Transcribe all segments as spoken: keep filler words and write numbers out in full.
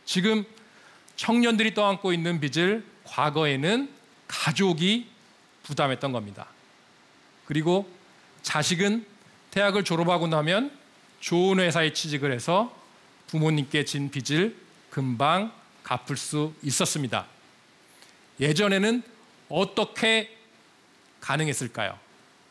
지금 청년들이 떠안고 있는 빚을 과거에는 가족이 부담했던 겁니다. 그리고 자식은 대학을 졸업하고 나면 좋은 회사에 취직을 해서 부모님께 진 빚을 금방 갚을 수 있었습니다. 예전에는 어떻게 가능했을까요?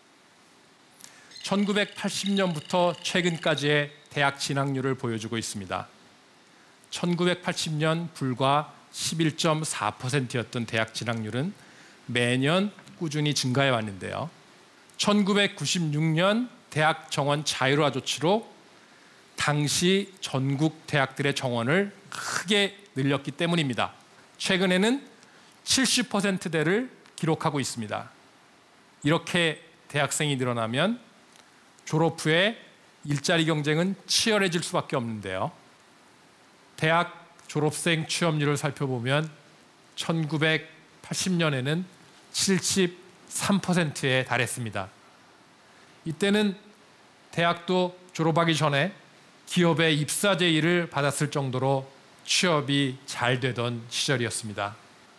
천구백팔십 년부터 최근까지의 대학 진학률을 보여주고 있습니다. 천구백팔십 년 불과 십일 점 사 퍼센트였던 대학 진학률은 매년 꾸준히 증가해 왔는데요. 천구백구십육 년 대학 정원 자율화 조치로 당시 전국 대학들의 정원을 크게 늘렸기 때문입니다. 최근에는 칠십 퍼센트대를 기록하고 있습니다. 이렇게 대학생이 늘어나면 졸업 후에 일자리 경쟁은 치열해질 수밖에 없는데요. 대학 졸업생 취업률을 살펴보면 천구백팔십 년에는 칠십삼 퍼센트에 달했습니다. 이때는 대학도 졸업하기 전에 기업의 입사 제의를 받았을 정도로 취업이 잘 되던 시절이었습니다.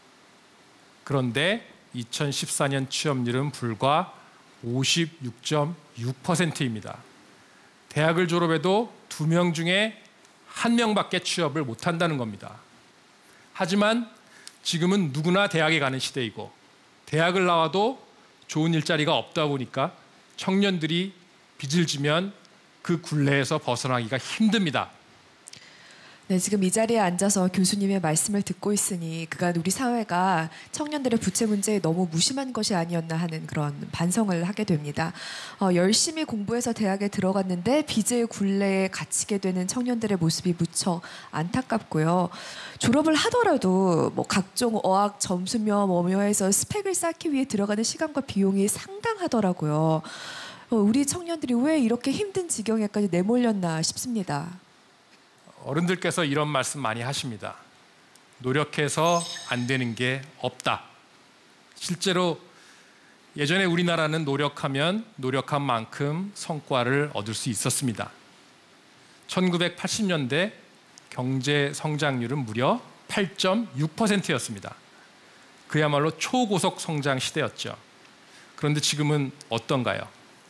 그런데 이천십사 년 취업률은 불과 오십육 점 육 퍼센트입니다. 대학을 졸업해도 두 명 중에 한 명밖에 취업을 못한다는 겁니다. 하지만 지금은 누구나 대학에 가는 시대이고 대학을 나와도 좋은 일자리가 없다 보니까 청년들이 빚을 지면 그 굴레에서 벗어나기가 힘듭니다. 네, 지금 이 자리에 앉아서 교수님의 말씀을 듣고 있으니 그간 우리 사회가 청년들의 부채 문제에 너무 무심한 것이 아니었나 하는 그런 반성을 하게 됩니다. 어, 열심히 공부해서 대학에 들어갔는데 빚의 굴레에 갇히게 되는 청년들의 모습이 무척 안타깝고요. 졸업을 하더라도 뭐 각종 어학 점수며 뭐며 해서 스펙을 쌓기 위해 들어가는 시간과 비용이 상당하더라고요. 어, 우리 청년들이 왜 이렇게 힘든 지경에까지 내몰렸나 싶습니다. 어른들께서 이런 말씀 많이 하십니다. 노력해서 안 되는 게 없다. 실제로 예전에 우리나라는 노력하면 노력한 만큼 성과를 얻을 수 있었습니다. 천구백팔십 년대 경제 성장률은 무려 팔 점 육 퍼센트였습니다. 그야말로 초고속 성장 시대였죠. 그런데 지금은 어떤가요?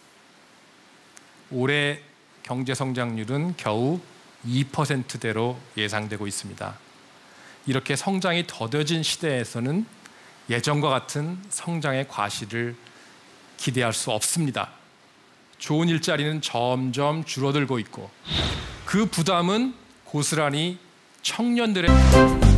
올해 경제 성장률은 겨우 이 퍼센트대로 예상되고 있습니다. 이렇게 성장이 더뎌진 시대에서는 예전과 같은 성장의 과실을 기대할 수 없습니다. 좋은 일자리는 점점 줄어들고 있고 그 부담은 고스란히 청년들의